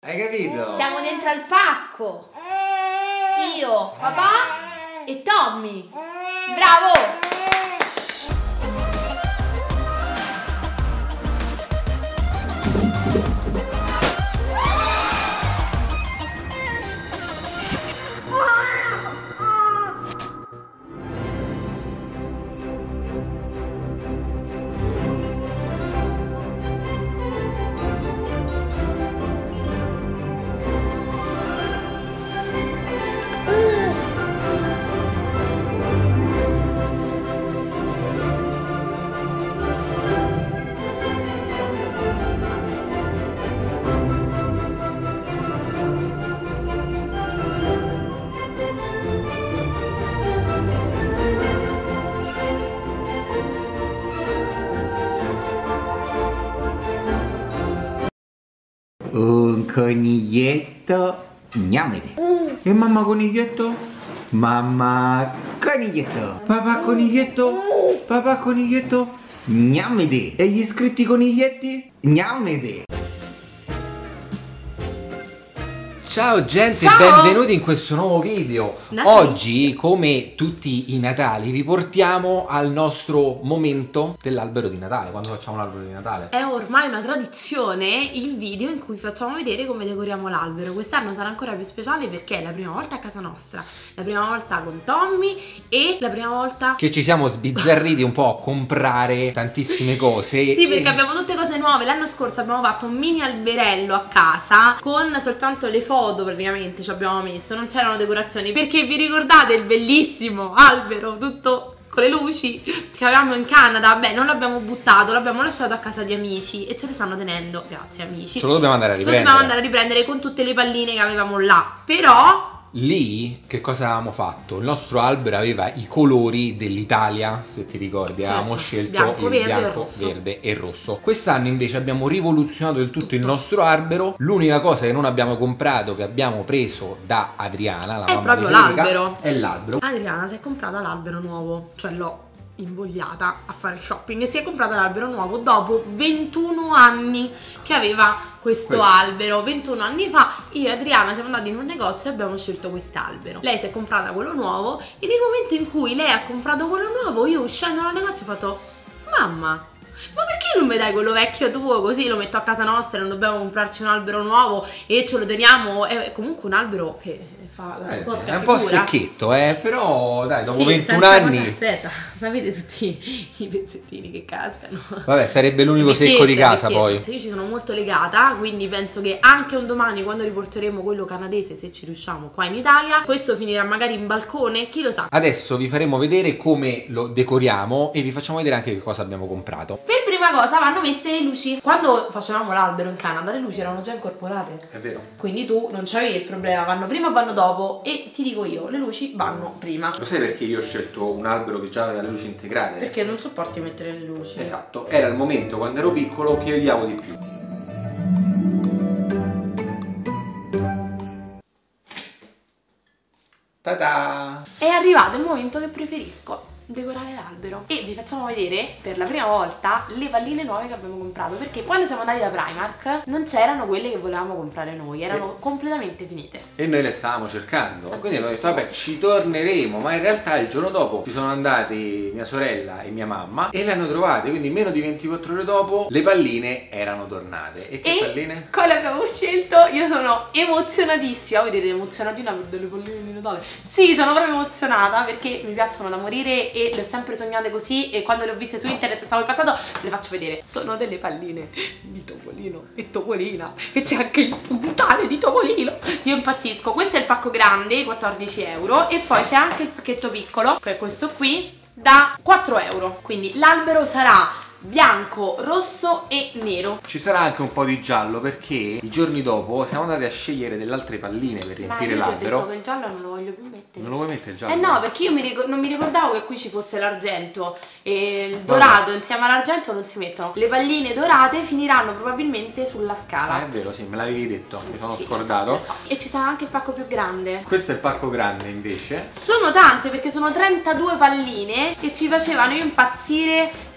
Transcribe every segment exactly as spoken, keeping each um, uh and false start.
Hai capito? Siamo dentro al pacco. Io, papà e Tommy. Bravo! Un coniglietto, gnamete. E mamma coniglietto? Mamma coniglietto. Papà coniglietto? Papà coniglietto? Gnamete. E gli iscritti coniglietti? Gnamete. Ciao gente, Ciao! benvenuti in questo nuovo video. Natalizio. Oggi, come tutti i Natali, vi portiamo al nostro momento dell'albero di Natale. Quando facciamo l'albero di Natale? È ormai una tradizione il video in cui facciamo vedere come decoriamo l'albero. Quest'anno sarà ancora più speciale perché è la prima volta a casa nostra, la prima volta con Tommy e la prima volta Che ci siamo sbizzarriti un po' a comprare tantissime cose. Sì, perché e... abbiamo tutte cose nuove. L'anno scorso abbiamo fatto un mini alberello a casa con soltanto le foto, praticamente ci abbiamo messo, non c'erano decorazioni. Perché vi ricordate il bellissimo albero tutto con le luci che avevamo in Canada? Beh, non l'abbiamo buttato, l'abbiamo lasciato a casa di amici e ce lo stanno tenendo. Grazie amici. Ce lo dobbiamo andare a Ce lo riprendere. dobbiamo andare a riprendere con tutte le palline che avevamo là. Però Lì che cosa avevamo fatto? Il nostro albero aveva i colori dell'Italia, se ti ricordi, Certo, avevamo scelto bianco, il verde e bianco, rosso. verde e rosso. Quest'anno invece abbiamo rivoluzionato del tutto, tutto il nostro albero. L'unica cosa che non abbiamo comprato, che abbiamo preso da Adriana, la è mamma proprio di Federica, l'albero. è l'albero. Adriana si è comprata l'albero nuovo, cioè l'ho invogliata a fare shopping e si è comprata l'albero nuovo dopo ventuno anni che aveva questo, Questo. albero. ventuno anni fa io e Adriana siamo andati in un negozio e abbiamo scelto quest'albero. Lei si è comprata quello nuovo e nel momento in cui lei ha comprato quello nuovo, io uscendo dal negozio ho fatto: mamma, ma perché non mi dai quello vecchio tuo, così lo metto a casa nostra e non dobbiamo comprarci un albero nuovo e ce lo teniamo? È comunque un albero che fa la Eh, porca è un po' figura. secchetto, eh, però dai, dopo Sì, ventuno senza anni... guardare- aspetta, sapete tutti i pezzettini che cascano? Vabbè, sarebbe l'unico Vecchiette, secco di casa vecchiette. poi. Io ci sono molto legata, quindi penso che anche un domani, quando riporteremo quello canadese, se ci riusciamo qua in Italia, questo finirà magari in balcone, chi lo sa. Adesso vi faremo vedere come lo decoriamo e vi facciamo vedere anche che cosa abbiamo comprato. Per prima cosa vanno messe le luci. Quando facevamo l'albero in Canada le luci erano già incorporate. È vero. Quindi tu non c'avevi il problema, vanno prima o vanno dopo, e ti dico io, le luci vanno prima. Lo sai perché io ho scelto un albero che già aveva le luci integrate? Perché non sopporti mettere le luci. Esatto, era il momento quando ero piccolo che odiavo di più. Ta-da! È arrivato il momento che preferisco, decorare l'albero. E vi facciamo vedere per la prima volta le palline nuove che abbiamo comprato, perché quando siamo andati da Primark non c'erano quelle che volevamo comprare noi, erano Eh. completamente finite. E noi le stavamo cercando, quindi abbiamo detto Tantissimo. vabbè ci torneremo, ma in realtà il giorno dopo ci sono andati mia sorella e mia mamma e le hanno trovate, quindi meno di ventiquattro ore dopo le palline erano tornate. E che E palline? quale abbiamo scelto? Io sono emozionatissima. Vedete, emozionatina per delle palline di Natale. Sì, sono proprio emozionata perché mi piacciono da morire e le ho sempre sognate così, e quando le ho viste su internet stavo impazzando. Le faccio vedere, sono delle palline di Topolino e Topolina e c'è anche il puntale di Topolino. Io impazzisco. Questo è il pacco grande, quattordici euro, e poi c'è anche il pacchetto piccolo, che è questo qui, da quattro euro. Quindi l'albero sarà bianco, rosso e nero. Ci sarà anche un po' di giallo perché i giorni dopo siamo andati a scegliere delle altre palline per Ma riempire io ti ho detto l'albero. che il giallo non lo voglio più mettere. Non lo vuoi mettere il giallo? Eh no, perché io mi ricor- non mi ricordavo che qui ci fosse l'argento e il dorato insieme all'argento non si mettono. Le palline dorate finiranno probabilmente sulla scala. Ah, è vero, sì, me l'avevi detto, mi sono Sì, scordato. lo so, lo so. E ci sarà anche il pacco più grande. Questo è il pacco grande invece. Sono tante perché sono trentadue palline che ci facevano impazzire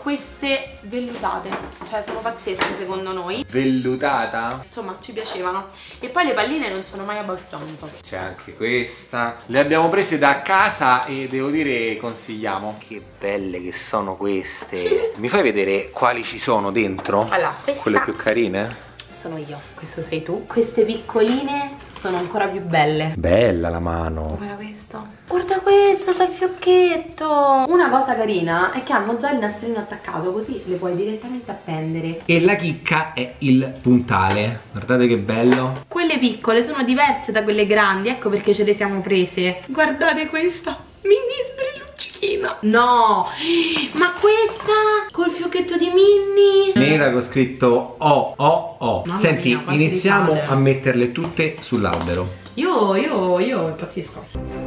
queste vellutate, cioè sono pazzesche secondo noi. Vellutata? Insomma, ci piacevano. E poi le palline non sono mai abbastanza. C'è anche questa. Le abbiamo prese da casa e devo dire consigliamo. Che belle che sono queste. Mi fai vedere quali ci sono dentro? Allora, questa quelle più carine? sono io, questo sei tu. Queste piccoline sono ancora più belle. Bella la mano. Guarda questo. Guarda questo, c'è il fiocchetto. Una cosa carina è che hanno già il nastrino attaccato, così le puoi direttamente appendere. E la chicca è il puntale. Guardate che bello. Quelle piccole sono diverse da quelle grandi, ecco perché ce le siamo prese. Guardate questa, mini sbrilluccichina. No, ma questa col fiocchetto di Minnie. Nera con scritto O O O. Mamma Senti, mia, quante iniziamo risate. a metterle tutte sull'albero. Io, io, io impazzisco.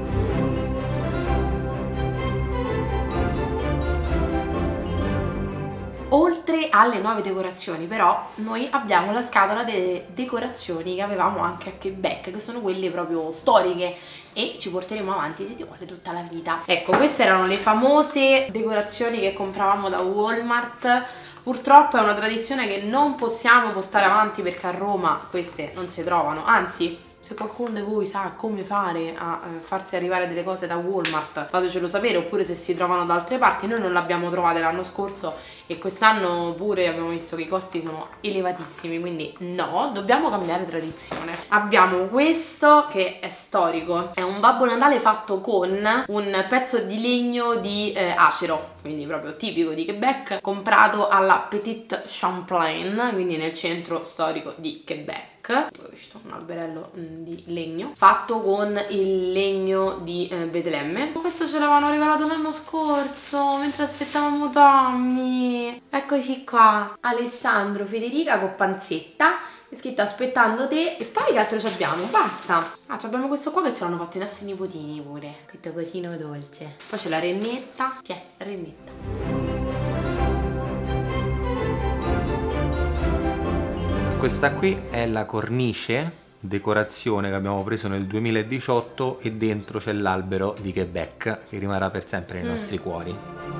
Oltre alle nuove decorazioni però noi abbiamo la scatola delle decorazioni che avevamo anche a Quebec, che sono quelle proprio storiche e ci porteremo avanti se Dio vuole tutta la vita. Ecco, queste erano le famose decorazioni che compravamo da Walmart. Purtroppo è una tradizione che non possiamo portare avanti perché a Roma queste non si trovano, anzi se qualcuno di voi sa come fare a eh, farsi arrivare delle cose da Walmart, fatecelo sapere, oppure se si trovano da altre parti. Noi non le abbiamo trovate l'anno scorso e quest'anno pure abbiamo visto che i costi sono elevatissimi, quindi no, dobbiamo cambiare tradizione. Abbiamo questo che è storico, è un Babbo Natale fatto con un pezzo di legno di eh, acero, quindi proprio tipico di Quebec, comprato alla Petite Champlain, quindi nel centro storico di Quebec. Questo è un alberello mh, di legno fatto con il legno di eh, Betlemme. Questo ce l'avevano regalato l'anno scorso mentre aspettavamo Tommy. Eccoci qua, Alessandro, Federica con Panzetta, è scritto aspettando te. E poi che altro ci abbiamo? Basta. Ah, abbiamo questo qua che ce l'hanno fatto i nostri nipotini pure, questo cosino dolce. Poi c'è la rennetta. Tiè, la rennetta. Questa qui è la cornice decorazione che abbiamo preso nel duemiladiciotto e dentro c'è l'albero di Quebec che rimarrà per sempre nei mm. nostri cuori.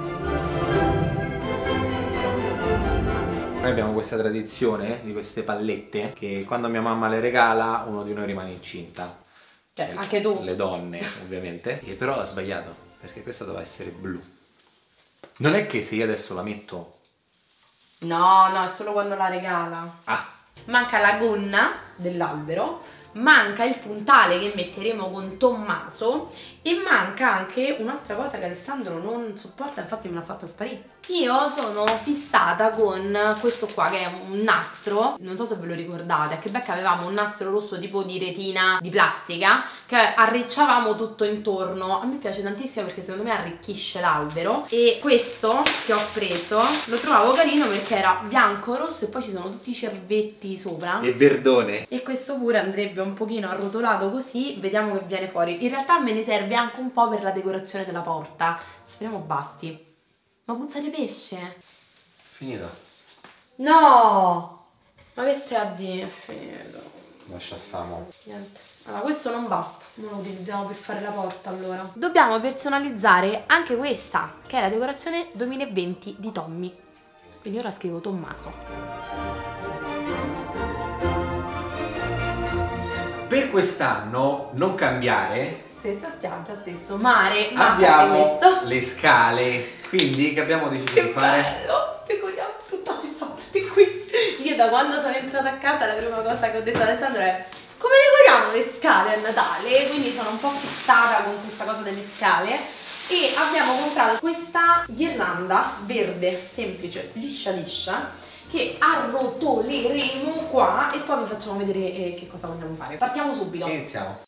Noi abbiamo questa tradizione di queste pallette che quando mia mamma le regala uno di noi rimane incinta. Cioè, anche tu. Le donne ovviamente. E però ha sbagliato perché questa doveva essere blu. Non è che se io adesso la metto... No, no, è solo quando la regala. Ah! Manca la gonna dell'albero, manca il puntale che metteremo con Tommaso e manca anche un'altra cosa che Alessandro non sopporta, infatti me l'ha fatta sparire. Io sono fissata con questo qua che è un nastro, non so se ve lo ricordate, a Quebec avevamo un nastro rosso tipo di retina di plastica che arricciavamo tutto intorno. A me piace tantissimo perché secondo me arricchisce l'albero, e questo che ho preso lo trovavo carino perché era bianco, rosso e poi ci sono tutti i cervetti sopra e verdone, e questo pure andrebbe un pochino arrotolato così, vediamo che viene fuori. In realtà me ne serve anche un po' per la decorazione della porta, speriamo basti. Ma puzza di pesce? Finito. No! Ma che stai a dire? È finito. Lascia stamo. Niente. Allora, questo non basta, non lo utilizziamo per fare la porta allora. Dobbiamo personalizzare anche questa, che è la decorazione duemilaventi di Tommy. Quindi ora scrivo Tommaso. Per quest'anno non cambiare. Stessa spiaggia, stesso mare, ma abbiamo questo. le scale, quindi che abbiamo deciso Che di fare? bello! Decoriamo tutta questa parte qui. Io da quando sono entrata a casa la prima cosa che ho detto ad Alessandro è: come decoriamo le scale a Natale? Quindi sono un po' fissata con questa cosa delle scale e abbiamo comprato questa ghirlanda verde semplice, liscia liscia, che arrotoleremo qua e poi vi facciamo vedere eh, che cosa vogliamo fare. Partiamo subito. Iniziamo.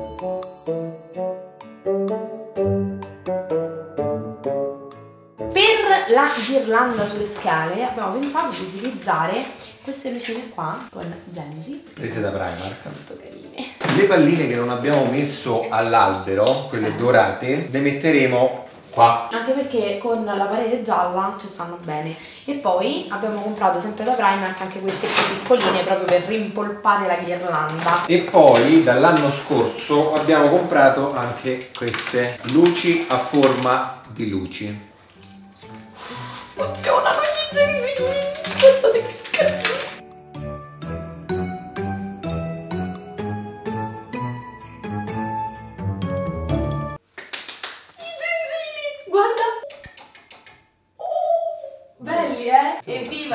Per la ghirlanda sulle scale abbiamo pensato di utilizzare queste lucine qua con Zenzi, prese da Primark, molto carine. Le palline che non abbiamo messo all'albero, quelle eh. dorate, le metteremo qua. Anche perché con la parete gialla ci stanno bene. E poi abbiamo comprato sempre da Primark anche queste più piccoline proprio per rimpolpare la ghirlanda. E poi dall'anno scorso abbiamo comprato anche queste luci a forma di luci. Funzionano!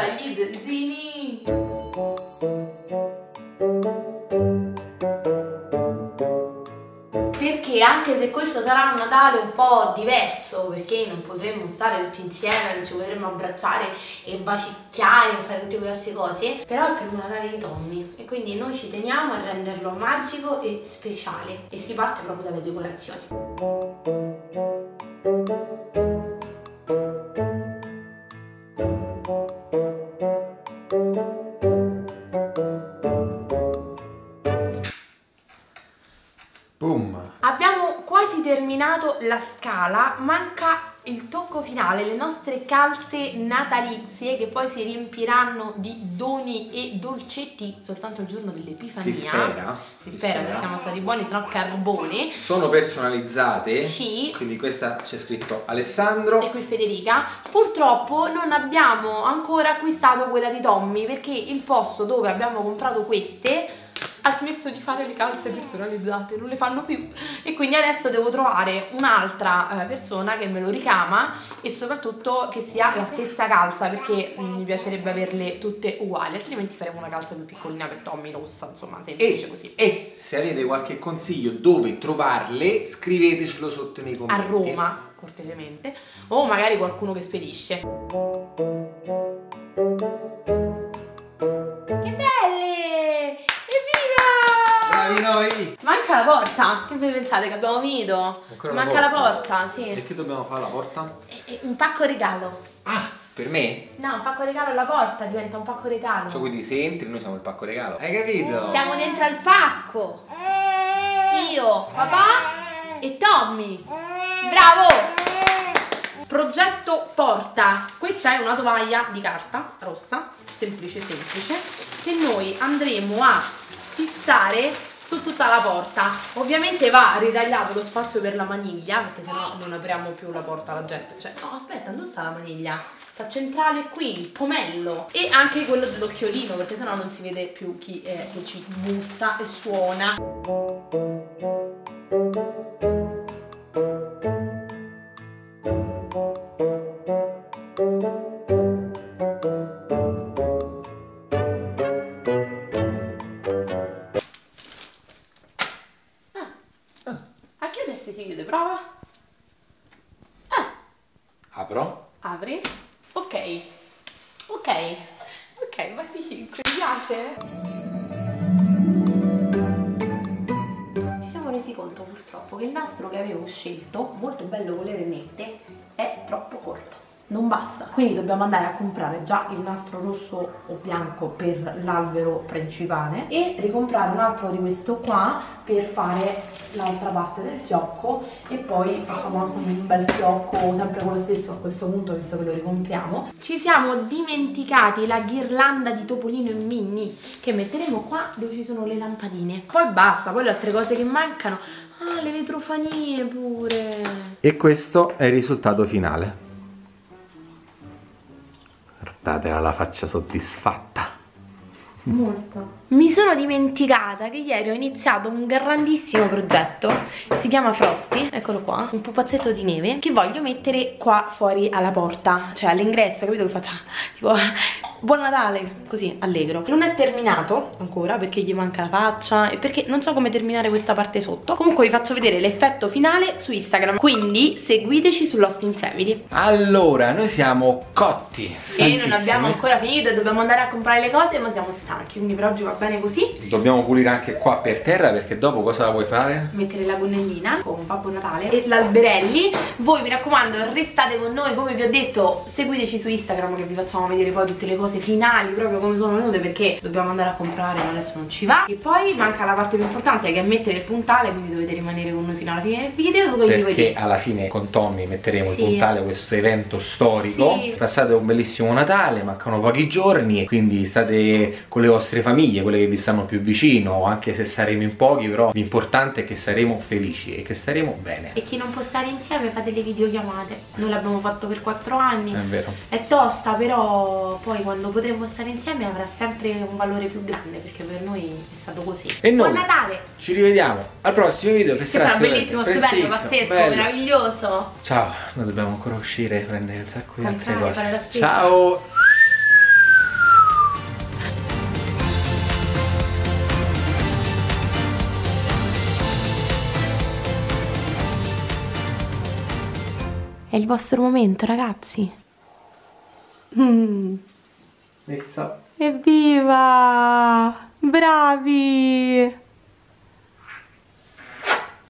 Viva gli zanzini! Perché anche se questo sarà un Natale un po' diverso, perché non potremmo stare tutti insieme, non ci potremmo abbracciare e bacicchiare e fare tutte queste cose, però è il primo Natale di Tommy e quindi noi ci teniamo a renderlo magico e speciale e si parte proprio dalle decorazioni. Boom. Abbiamo quasi terminato la scala, manca il tocco finale, le nostre calze natalizie che poi si riempiranno di doni e dolcetti soltanto il giorno dell'Epifania. Si spera. Si, si spera, spera che siamo stati buoni, sennò carbone. Sono personalizzate. Sì. Quindi questa c'è scritto Alessandro. E qui Federica. Purtroppo non abbiamo ancora acquistato quella di Tommy perché il posto dove abbiamo comprato queste ha smesso di fare le calze personalizzate, non le fanno più e quindi adesso devo trovare un'altra eh, persona che me lo ricama e soprattutto che sia la stessa calza perché mh, mi piacerebbe averle tutte uguali, altrimenti faremo una calza più piccolina per Tommy, rossa, insomma, semplice e, così. E se avete qualche consiglio dove trovarle, scrivetecelo sotto nei commenti. A Roma, cortesemente, o magari qualcuno che spedisce. Che belle! Bravi noi! Manca la porta? Che voi pensate che abbiamo finito? Ancora Manca la la porta. porta, sì. E che dobbiamo fare la porta? E- e un pacco regalo. Ah, per me? No, un pacco regalo alla porta diventa un pacco regalo. Cioè quindi se entri noi siamo il pacco regalo. Hai capito? Siamo dentro al pacco. Io, papà e Tommy. Bravo! Progetto porta. Questa è una tovaglia di carta rossa, semplice semplice, che noi andremo a fissare su tutta la porta. Ovviamente va ritagliato lo spazio per la maniglia, perché sennò non apriamo più la porta alla gente. Cioè, no, aspetta, dove sta la maniglia? Sta centrale qui, il pomello. E anche quello dell'occhiolino, perché sennò non si vede più chi è che ci bussa e suona. Si chiude, prova. Ah. Apro. Apri. Ok. Ok. Ok, batti cinque. Mi piace? Ci siamo resi conto purtroppo che il nastro che avevo scelto, molto bello con le rennette, è troppo corto. Non basta, quindi dobbiamo andare a comprare già il nastro rosso o bianco per l'albero principale e ricomprare un altro di questo qua per fare l'altra parte del fiocco e poi facciamo anche un bel fiocco sempre con lo stesso a questo punto visto che lo ricompriamo. Ci siamo dimenticati la ghirlanda di Topolino e Minnie che metteremo qua dove ci sono le lampadine. Poi basta, poi le altre cose che mancano, ah, le vetrofanie pure. E questo è il risultato finale. Guardatela la faccia soddisfatta. Molto. Mi sono dimenticata che ieri ho iniziato un grandissimo progetto, si chiama Frosty, eccolo qua, un pupazzetto di neve che voglio mettere qua fuori alla porta, cioè all'ingresso, capito che faccia tipo buon Natale, così allegro. Non è terminato ancora perché gli manca la faccia e perché non so come terminare questa parte sotto. Comunque vi faccio vedere l'effetto finale su Instagram, quindi seguiteci su Lost in Family. Allora, noi siamo cotti, e non abbiamo ancora finito e dobbiamo andare a comprare le cose, ma siamo stanchi, quindi per oggi va bene così. Dobbiamo pulire anche qua per terra perché dopo cosa vuoi fare? Mettere la gonnellina con Babbo Natale e l'alberelli. Voi mi raccomando restate con noi, come vi ho detto seguiteci su Instagram che vi facciamo vedere poi tutte le cose finali proprio come sono venute perché dobbiamo andare a comprare ma adesso non ci va. E poi manca la parte più importante che è mettere il puntale, quindi dovete rimanere con noi fino alla fine del video perché alla fine con Tommy metteremo sì. il puntale, questo evento storico. Sì. Passate un bellissimo Natale, mancano pochi giorni e quindi state con le vostre famiglie, quelle che vi stanno più vicino, anche se saremo in pochi, però l'importante è che saremo felici e che staremo bene. E chi non può stare insieme fate le videochiamate. Noi l'abbiamo fatto per quattro anni. È vero. È tosta, però poi quando potremo stare insieme avrà sempre un valore più grande perché per noi è stato così. E noi buon Natale! Ci rivediamo al prossimo video che, che sarà, sarà bellissimo, stupendo, pazzesco, bello. Meraviglioso. Ciao, noi dobbiamo ancora uscire, prendere un sacco di altre cose. Ciao! È il vostro momento, ragazzi. Mm. Messa. Evviva! Bravi!